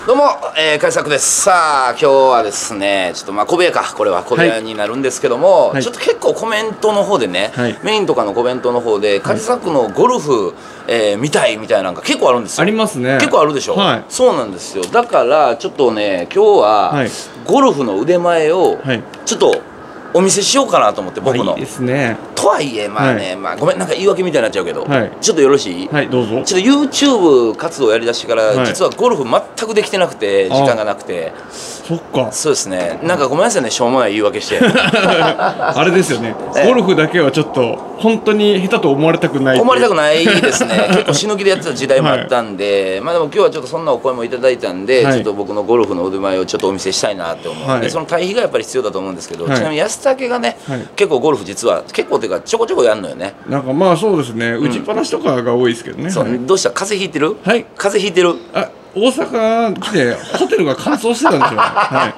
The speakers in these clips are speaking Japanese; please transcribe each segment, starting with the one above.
どうも、海作です。さあ今日はですね、ちょっとまあ小部屋か、これは小部屋になるんですけども、 はい、 ちょっと結構コメントの方でね、 はい、 メインとかのコメントの方で海作のゴルフ、見たいみたいなのが結構あるんですよ。 ありますね。 結構あるでしょ、 はい、 そうなんですよ。だからちょっとね、今日は、はい、ゴルフの腕前をちょっとお見せしようかなと思って、僕の。 いいですね。 とはいえまあね、はい、まあごめん、なんか言い訳みたいになっちゃうけど、はい、ちょっとよろしい？ はい、どうぞ。 ちょっと YouTube 活動やりだしてから、はい、実はゴルフ全くできてなくて、時間がなくて。 そっか。そうですね。なんかごめんなさいね、しょうもない言い訳して。 あれですよね。ゴルフだけはちょっと本当に下手と思われたくない。 思われたくないですね。結構死ぬ気でやってた時代もあったんで、はい、まあでも今日はちょっとそんなお声もいただいたんで、はい、ちょっと僕のゴルフの腕前をちょっとお見せしたいなって思う、はい、でその対比がやっぱり必要だと思うんですけど、はい、ちなみに安武がね、はい、結構ゴルフ実は結構っていうかちょこちょこやるのよね。 なんかまあそうですね、打ちっぱなしとかが多いですけどね。 そう、はい、どうした？風邪ひいてる？ はい、 風邪ひいてる？ あ、大阪来てホテルが乾燥してたんですよ。はい、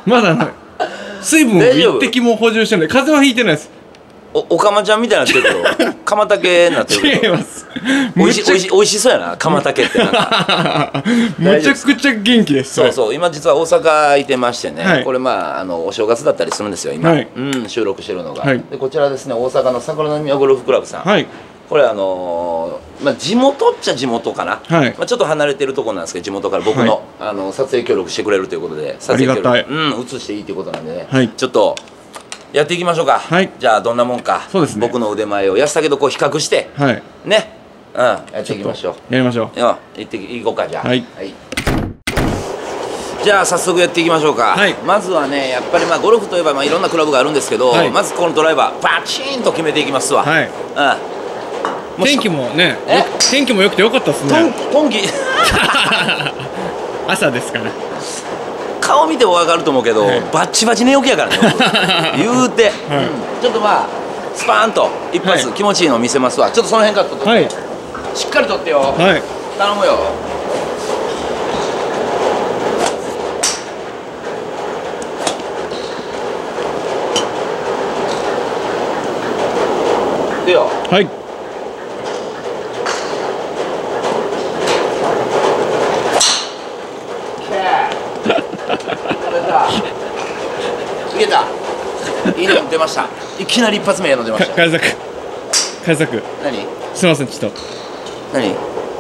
まだ水分を一滴も補充してない。風邪はひいてないです。 おかまちゃんみたいになってるけど、鎌竹になってるけど。 違います。 おいしそうやな、鎌竹ってなんか。 めちゃくちゃ元気です。 そうそう、今実は大阪いてましてね、はい、これまあお正月だったりするんですよ今、はい、収録してるのが、はい、でこちらですね、大阪の桜の宮ゴルフクラブさん、はい、これまあ、地元っちゃ地元かな、はい、まあ、ちょっと離れてるところなんですけど、地元から僕の、はい、撮影協力してくれるということで、撮影協力映していいということなんでね、はい、ちょっとやっていきましょうか。はい、じゃあどんなもんか、そうですね、僕の腕前を安武とこう比較して、はい、ね、やっていきましょう。 やりましょう。 行こうか、じゃあ。はい、はい、じゃあ早速やっていきましょうか。はい、まずはね、やっぱりまあゴルフといえばまあいろんなクラブがあるんですけど、はい、まずこのドライバーバチーンと決めていきますわ。はい、 天気もね、天気も良くてよかったですね。 今季朝ですから。 顔見ても分かると思うけど、はい、バッチバチ寝起きやからね言うて、はい、ちょっとまあスパーンと一発、はい、気持ちいいのを見せますわ。ちょっとその辺から撮って、はい、しっかり撮ってよ、はい、頼むよ。でよ、はい、いけた。いいの出ました。いきなり一発目やの出ました。 海作何？ すいません、ちょっと何？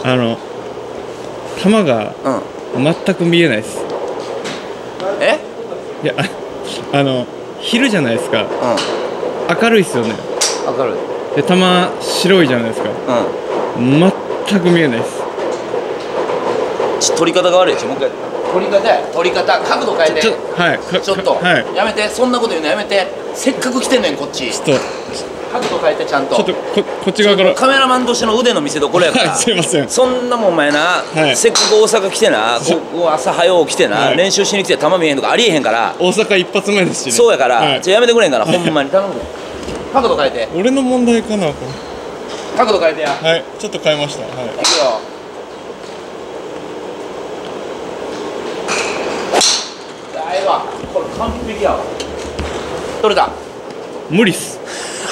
球が全く見えないです。 え？ いや、昼じゃないですか、明るいっすよね。 明るいで、球白いじゃないですか、全く見えないです。 取り方が悪い。もう一回取り方角度変えて。はい、ちょっと、はい、やめて、そんなこと言うのやめて。せっかく来てんねんこっち。ちょっと角度変えて、ちゃんと。 ちょっとこっち側から。 カメラマンとしての腕の見せ所やから、はい、 すいません。 そんなもんお前な、はい、せっかく大阪来てな、ここ朝早う来てな、はい、練習しに来て球見えへんとかありえへんから。 大阪一発目ですしね。 そうやから、はい、やめてくれんからほんまに頼む。角度変えて。 俺の問題かな、これ。 角度変えてや。 はい、ちょっと変えました。はい、いくよ。 大わ、これ完璧やわ。取れた。 無理っす。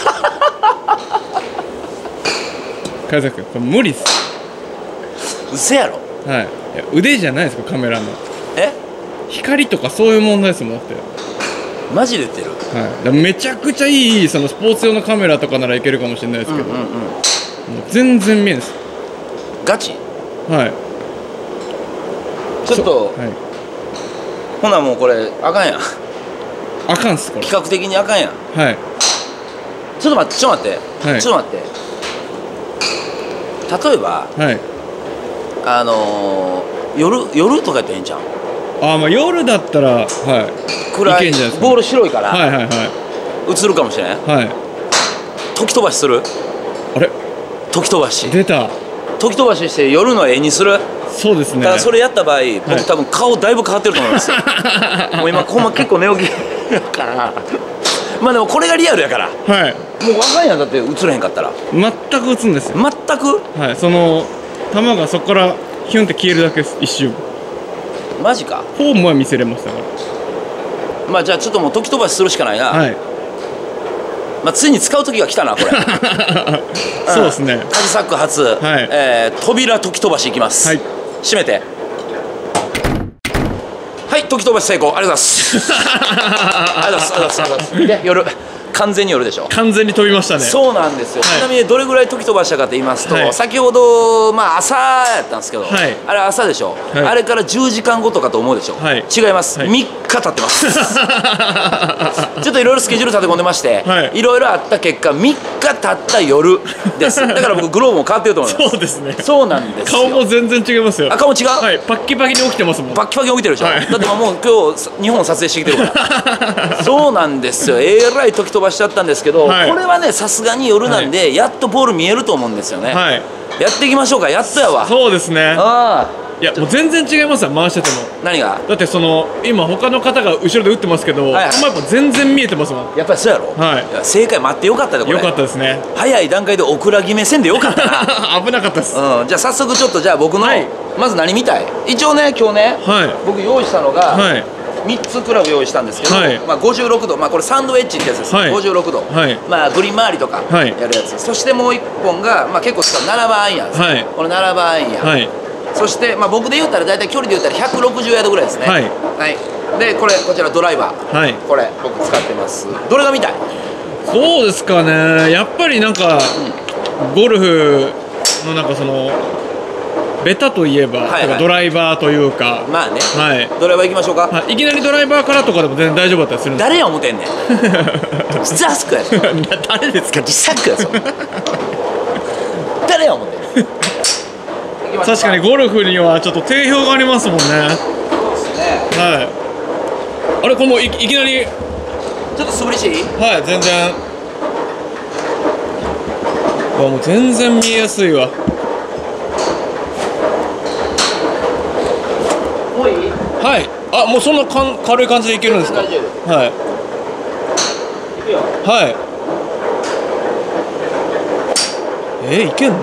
海作、これ無理っす。 嘘やろ。 はい、いや腕じゃないですか、カメラの。光とかそういう問題ですもん。だってマジで言ってる。 はい、だめちゃくちゃいいそのスポーツ用のカメラとかならいけるかもしれないですけど、もう全然見えないです。 ガチ？ はい。 ちょっと、はい、ほなもうこれあかんやん。 あかんっす、これ。 企画的にあかんやん。はい。ちょっと待って、はい、ちょっと待って。例えば、はい、夜とかやったらいいんちゃう？ まあ夜だったら、はい、 暗い、ボール白いから、 はいはいはい、 映るかもしれん。はい。時飛ばしする？ あれ？ 時飛ばし。 出た。 時飛ばしして夜の絵にする？ そうですね。 だからそれやった場合、僕多分顔だいぶ変わってると思いますよ。もう今ほんま結構寝起きだから。まあでもこれがリアルやから。はい。もう分かんやん、だって映れへんかったら。 全く映るんですよ。 全く？ はい。その球がそこからヒュンって消えるだけです、一瞬。マジか。 フォームは見せれましたから。 まあじゃあちょっともう時飛ばしするしかないな。はい。まあついに使う時が来たな、これ。 そうですね。 カジサック初、はい、扉時飛ばしいきます。はい。閉めて。 時飛ばし成功。ありがとうございます。ありがとうございます。ありがとうございます。で夜完全に夜でしょ。 完全に飛びましたね。 そうなんですよ。ちなみにどれぐらい時飛ばしたかと言いますと、先ほどまあ朝やったんですけど、あれ朝でしょ。あれから10時間後とかと思うでしょ。違います。3日経ってます。ちょっといろいろスケジュール立て込んでまして、いろいろあった結果3日経った夜です。だから僕グローブも変わってると思います。 そうですね。 そうなんですよ。 顔も全然違いますよ。 あ、顔も違う。 はい。パッキパキに起きてますもん。 パッキパキに起きてるでしょ。だってもう今日日本撮影してきてるから。そうなんですよ。らい時飛ばしちゃったんですけど、これはねさすがに夜なんでやっとボール見えると思うんですよね。やっていきましょうか。やっとやわ。 そうですね。いやもう全然違いますよ、回してても。 何が？ だってその今他の方が後ろで打ってますけど、やっぱ全然見えてますもん。 やっぱりそうやろ。正解待ってよかったでこれ。 よかったですね。 早い段階でオクラ決めせんでよかったな。 危なかったです。 じゃあ早速ちょっとじゃあ僕のまず何見たい？一応ね今日ね僕用意したのが3つクラブ用意したんですけど、まあ56度、まあこれサンドウェッジってやつです。56度、まあグリーン周りとかやるやつ。そしてもう1本がまあ結構使う7番アイアンです。これ7番アイアン。そしてまあ僕で言うたら大体距離で言うたら160ヤードぐらいですね。でこちらドライバー、これ僕使ってます。どれが見たい？ そうですかね。やっぱりなんかゴルフのなんかそのベタといえばドライバーというか、 まあね、ドライバー行きましょうか。 いきなりドライバーからとかでも全然大丈夫だったりするんです。 誰や思てんねん。実はスクやぞ。 誰ですか？ 実作やぞ。誰や思てんねん。 確かにゴルフにはちょっと定評がありますもんね。そうですね。 あれこれもういきなりちょっと素振りしていい？ 全然。もう全然見えやすいわ。 もういい？ あ、もうそんな軽い感じでいけるんですか？いくよ。いけんの？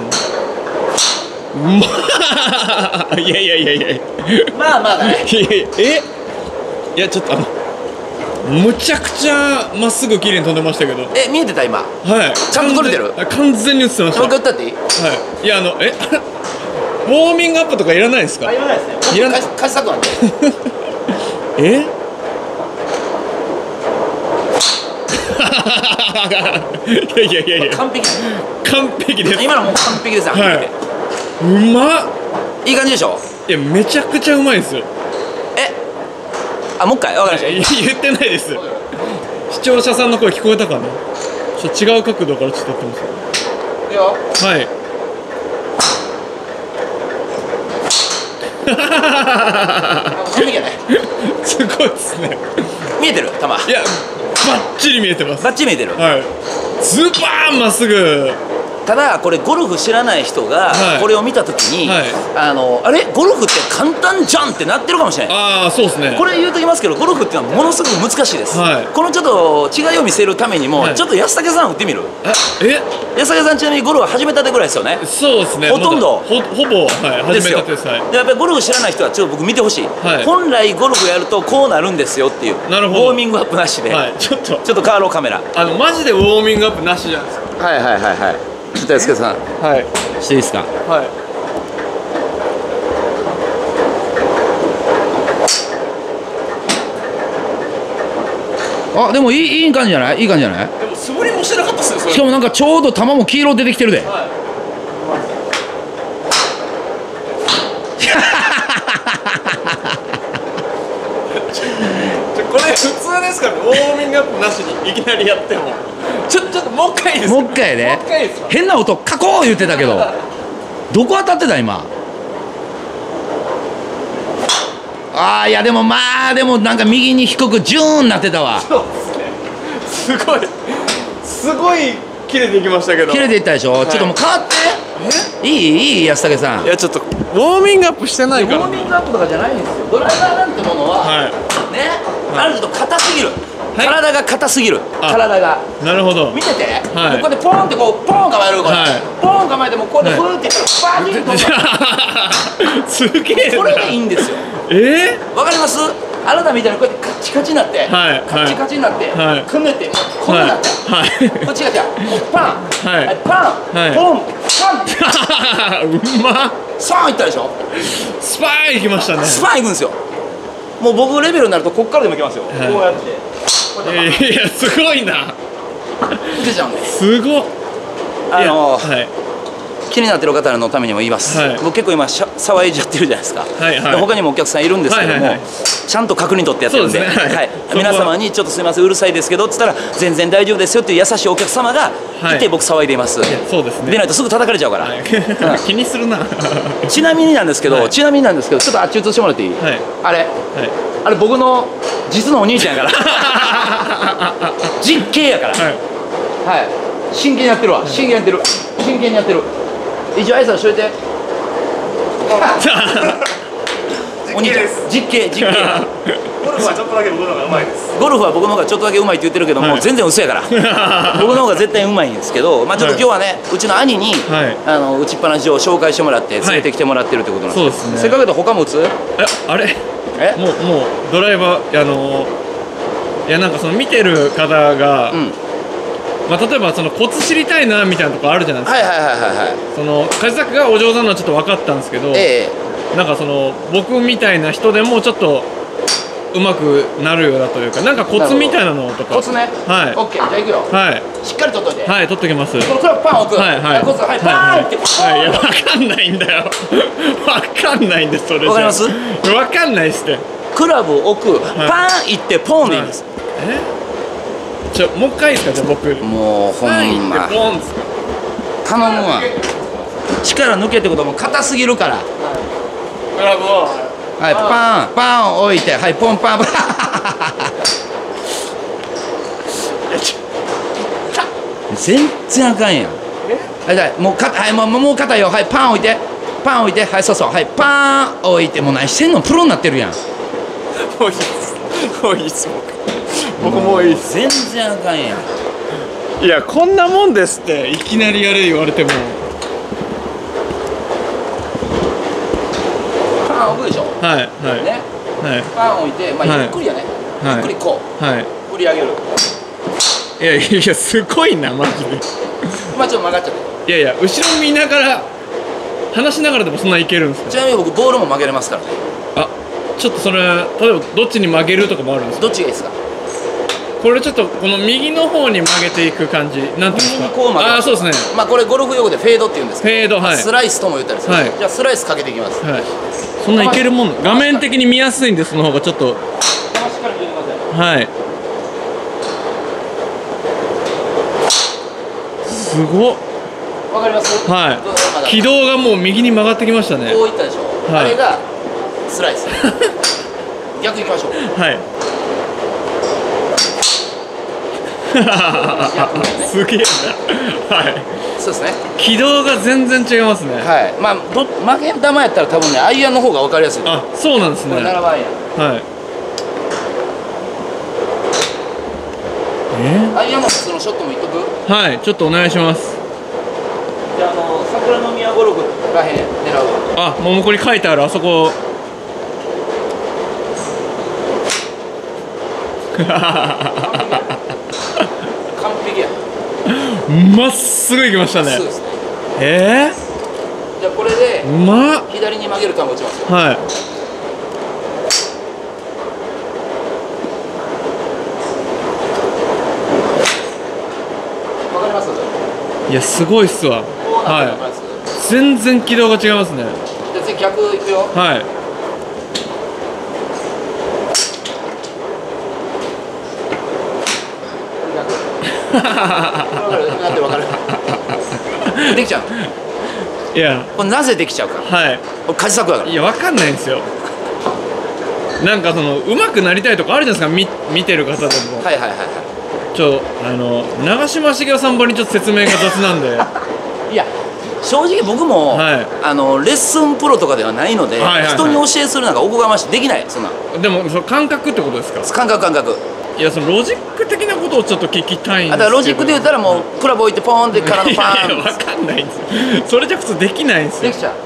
いやまあまあだね。 いやちょっとむちゃくちゃまっすぐ綺麗に飛んでましたけど。 見えてた今？ちゃんと撮れてる？ 完全に映ってました。 もう一回打ったっていい？ いやウォーミングアップとかいらないですか？ いらないですね。いらない。貸したくなんで。いや完璧です。今のもう完璧です。 うまっ。 いい感じでしょ？ いやめちゃくちゃうまいですよ。 もう一回分かりました。 言ってないです。視聴者さんの声聞こえたかな？ちょっと違う角度からちょっと撮ってます。 いいよ。 すごいですね。 見えてる？球。いやバッチリ見えてます。 バッチリ見えてる。 ズバーンまっすぐ。 ただこれゴルフ知らない人がこれを見た時に、あれゴルフって簡単じゃんってなってるかもしれない。 そうですね。 これ言うときますけどゴルフっていうのはものすごく難しいです。このちょっと違いを見せるためにもちょっと安武さん打ってみる？安武さんちなみにゴルフ始めたてぐらいですよね。 そうですね。 ほとんどほぼ始めたてです。でやっぱりゴルフ知らない人はちょっと僕見てほしい。本来ゴルフやるとこうなるんですよっていう。ウォーミングアップなしで。ちょっと変わろうカメラ。 マジでウォーミングアップなしじゃないですか。 ちょっと安家さん、していいですか？でもいい感じじゃない？いい感じじゃない？ でも素振りもしてなかったっすよ。 しかもなんかちょうど球も黄色出てきてるで。 これ普通ですからね。ウォーミングアップなしにいきなりやっても。ちょっともう一回いいですか？ もう一回ね。変な音カコー言ってたけどどこ当たってた今？いやでもでもなんか右に低くジューンなってたわ。 そうですね。すごい切れていきましたけど。 切れていったでしょ。ちょっともう変わって。いい安武さん。 いやちょっとウォーミングアップしてないから。 ウォーミングアップとかじゃないんですよ。ドライバーなんてものはね、ある程度硬すぎる。体が硬すぎる。体が。 なるほど。 見てて。ここでポンってポン構える。ポン構えてもこうやってフーってバーンと。 すげえ。 これでいいんですよ。わかります？あなたみたいにこうやってカッチカチになって、カチカチになって、組めて、こんなになって、こっちがじゃもうパン、ポン、パン。 うまっ。 スパーンいったでしょ？ スパーンいきましたね。 スパーンいくんですよ。 もう僕レベルになるとこっからでもいけますよ、こうやっていやすごいな。 出ちゃうんです。 すごっ。 気になってる方のためにも言います、僕結構今騒いじゃってるじゃないですか、他にもお客さんいるんですけども、ちゃんと確認取ってやってるんで、皆様にちょっとすみませんうるさいですけどって言ったら全然大丈夫ですよっていう優しいお客様がいて僕騒いでいます。 そうですね。 でないとすぐ叩かれちゃうから。 気にするな。 ちなみになんですけどちょっとあっち移してもらっていい？あれ僕の実のお兄ちゃんやから実刑やから、真剣にやってるわ、真剣にやってる。一応挨拶しといて。お兄ちゃん実刑。ゴルフはちょっとだけ僕の方がうまいです。ゴルフは僕の方がちょっとだけうまいって言ってるけども、全然嘘やから僕の方が絶対うまいんですけど、ちょっと今日はねうちの兄に打ちっぱなしを紹介してもらって連れてきてもらってるってことなんです。せっかくだと他も打つ？ あれもうドライバーいやなんかその見てる方が例えばそのコツ知りたいなみたいなとこあるじゃないですか。その梶崎がお上手なのはちょっと分かったんですけど、なんかその僕みたいな人でもちょっとうまくなるようだというか、なんかコツみたいなのとか。コツね。はい。オッケー、じゃあいくよ。はい。しっかり取っといて。はい、取っときます。これパン置く。はいはい。コツはいパンって。はい、いや分かんないんだよ。分かんないんですそれ。わかります？分かんないっすって。クラブを置く、パンいってポンでいいんです。 もう一回いいですか、じゃあ僕。 もうほんま頼むわ。力抜けってことも硬すぎるから。クラブをはいパン置いて、はいポンパン全然あかんやん。もう硬いよ。はいパン置いて、はいそうはいパン置いて。もう何してんの、プロになってるやん。もういいっす僕もういいっす。全然あかんやん。 いやこんなもんですって、いきなりやれ言われても。 パン置くでしょ。はいね。パン置いて、ゆっくりやね。ゆっくりこう振り上げる。 いやすごいなマジで。 今ちょっと曲がっちゃって。 いや後ろ見ながら話しながらでもそんないけるんですか？ ちなみに僕ボールも曲げれますからね。 ちょっとそれ例えばどっちに曲げるとかもあるんですか？ どっちがいいですか？ これちょっとこの右の方に曲げていく感じ、なんていうんですか？こう曲げる。そうですね。これゴルフ用語でフェードって言うんですけど、スライスとも言ったりする。じゃあスライスかけていきます。そんないけるもん。画面的に見やすいんでその方がちょっと。しっかり見てください。はい。すごっ。わかります？はい。軌道がもう右に曲がってきましたね。こういったでしょ。あれがスライス。逆いきましょう。はい。すげえな。はい。そうですね。軌道が全然違いますね。はい。負け球やったら多分ねアイアンの方が分かりやすい。あ、そうなんですね。7番アイアン。はい。アイアンの普通のショットもいっとく？はい、ちょっとお願いします。じゃあ桜の宮ゴルフらへん狙うわ。あ、もうこれ書いてあるあそこ。完璧や。まっすぐ行きましたね。そうですね。じゃあこれで左に曲げる球打ちますよ。はい。わかります？いやすごいっすわ。はい。全然軌道が違いますね。じゃあ次逆いくよ。はい。わかる。できちゃう。いやこれなぜできちゃうか。はい。梶作だから。いやわかんないんですよ。なんかその上手くなりたいとかあるじゃないですか、見てる方でも。はいはいはいはい。長嶋茂雄さんばりにちょっと説明が雑なんで。いや正直僕も、レッスンプロとかではないので、人に教えするなんかおこがましいできないそんな。でもその感覚ってことですか？感覚。いやそのロジック的なことをちょっと聞きたいんですけど。だからロジックで言ったらもうクラブ置いてポーンってからのパーン。いや分かんないんですよ。それじゃ普通できないんですよ。できちゃう。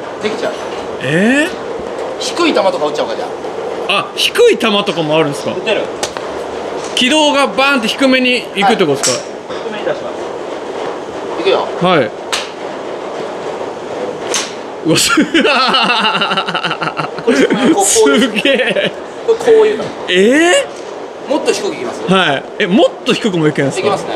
低い球とか打っちゃうかじゃあ。あ、低い球とかもあるんですか？打てる。軌道がバーンって低めに行くってことですか？低めに出します。いくよ。はい。うわすげえ。 これこういうの。もっと低くいきます。 はい。もっと低くもいけるんですか。 いきますね。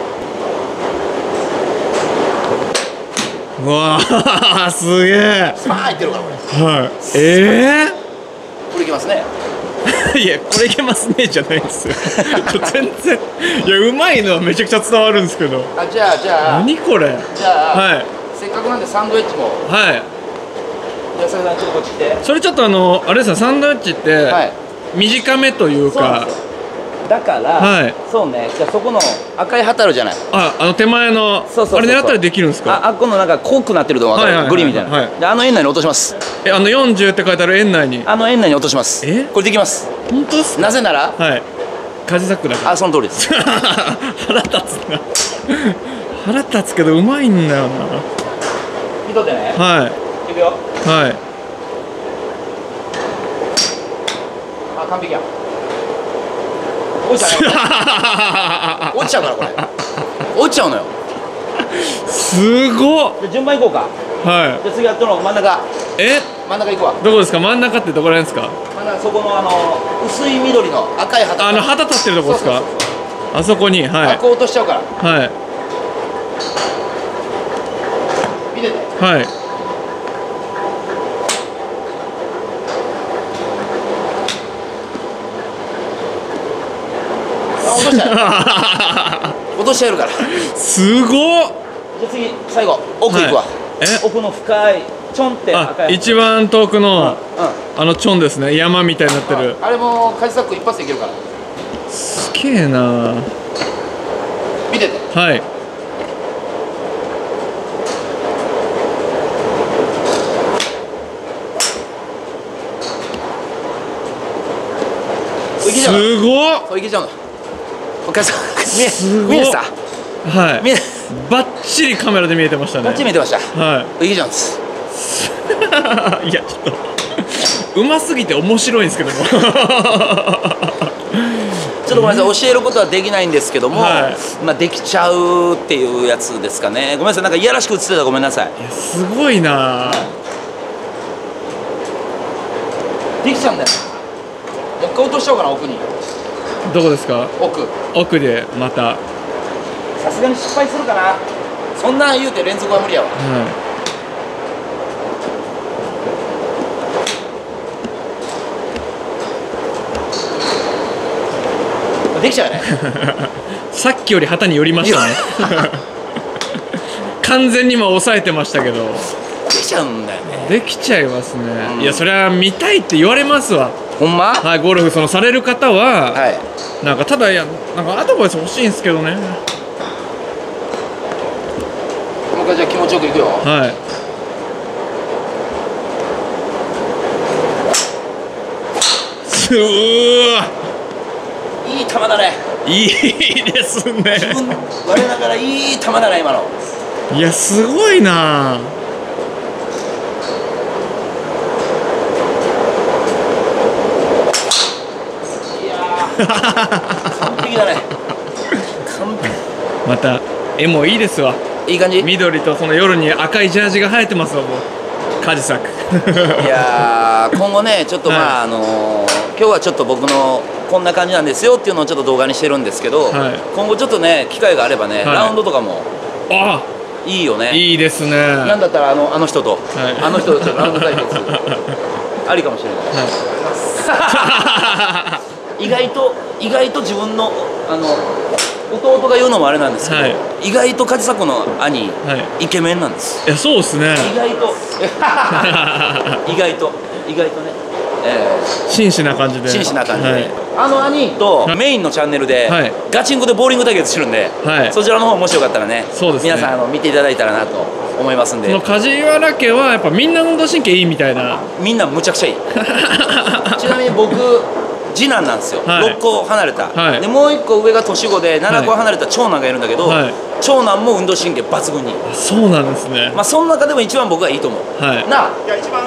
うわあ、すげえ。 スパーンいってるからこれ。 はい。 これいきますね。 いや、これいけますねじゃないんですよ。全然。いや、うまいのはめちゃくちゃ伝わるんですけど。 じゃあ。 何これ。 じゃあ。 はい。 せっかくなんでサンドイッチも。 はい。 じゃあ、それちょっとこっち来て。 それちょっとあれですよ、サンドイッチって。短めというか。 だから、そうね、じゃあそこの赤い旗あるじゃない。 手前のあれ狙ったらできるんですか。 このなんか濃くなってると分かる、グリーンみたいな。で円内に落とします。 40って書いてある円内に。 円内に落とします。これできます。 本当ですか。 なぜなら、 カジサックだから。 その通りです。 腹立つな。腹立つけどうまいんだよな。 見とってね。いくよ。完璧や。落ちちゃうからこれ。落ちちゃうのよ。 すごっ。 順番いこうか。じゃあ次やったの真ん中。真ん中行くわ。 どこですか。真ん中ってどこら辺ですか。 真ん中、そこの薄い緑の赤い旗。 旗立ってるとこですか。あそこに。 こう落としちゃうから。見てて。落としてやるから。 すごっ。 じゃあ次最後奥行くわ。奥の深いチョンって赤い。 一番遠くのチョンですね。山みたいになってる。 あれもカジサック一発でいけるから。 すげえな。 見てて。 すごっ。 いけちゃうの。見えてた。 バッチリカメラで見えてましたね。 バッチリ見えてました。いけちゃうんです。 いや、ちょっとうますぎて面白いんですけども。ちょっとごめんなさい、教えることはできないんですけども、できちゃうっていうやつですかね。ごめんなさい、なんかいやらしく映ってたらごめんなさい。 すごいな。 できちゃうんだよ。もう一回落としちゃおうかな、奥に。 どこですか。奥でまた。 さすがに失敗するかな。そんな言うて連続は無理やわ。できちゃうね。 さっきより旗に寄りましたね。完全に今抑えてましたけど。 できちゃうんだよね。 できちゃいますね。いや、それは見たいって言われますわ。 ほんま。 ゴルフされる方は。なんかただなんかアドバイス欲しいんですけどね。 もう一回じゃあ気持ちよくいくよ。いい球だね。 いいですね。 我ながらいい球だね今の。 いや、すごいな。 完璧だね。完璧。 また絵もいいですわ。 いい感じ。 緑とその夜に赤いジャージが生えてますわ。もうカジサック。 いや今後ね、ちょっと今日はちょっと僕のこんな感じなんですよっていうのをちょっと動画にしてるんですけど、今後ちょっとね機会があればね、ラウンドとかもいいよね。 いいですね。 なんだったらあの人とあの人とちょっとラウンド対決ありかもしれない。意外と自分の弟が言うのもあれなんですけど、意外とカジサックの兄、イケメンなんです。 いや、そうですね。 意外とね、 紳士な感じで。 兄とメインのチャンネルでガチンコでボーリング対決してるんで、そちらの方もしよかったらね、皆さん見ていただいたらなと思いますんで。 その梶原家はやっぱみんな運動神経いいみたいな。 みんなむちゃくちゃいい。ちなみに僕次男なんですよ。6個離れた。でもう1個上が年子で7個離れた長男がいるんだけど、長男も運動神経抜群に。 そうなんですね。 まあその中でも一番僕がいいと思う。なあ。いや一番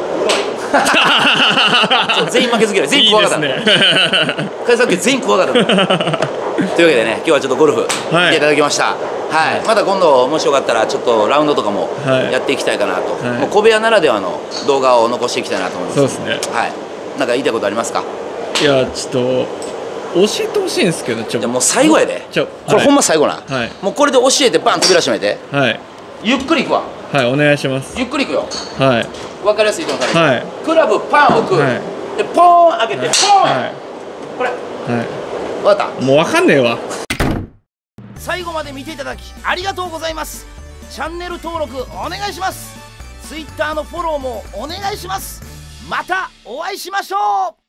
全員負けず嫌い、全員怖かった。カジサック全員怖かった。というわけでね、今日はちょっとゴルフ見ていただきました。また今度もしよかったらちょっとラウンドとかもやっていきたいかなと。もう小部屋ならではの動画を残していきたいなと思います。 そうですね。 なんか言いたいことありますか？ いやちょっと教えてほしいんですけど、 じゃもう最後やで、これほんま最後な、もうこれで教えてバン扉閉めて、ゆっくりいくわ。 はい、お願いします。 ゆっくりいくよ。 はい、 分かりやすいのために、クラブパン置く、でポーン開けてポーン、これ分かった？ もう分かんねえわ。 最後まで見ていただきありがとうございます。チャンネル登録お願いします。Twitter のフォローもお願いします。またお会いしましょう。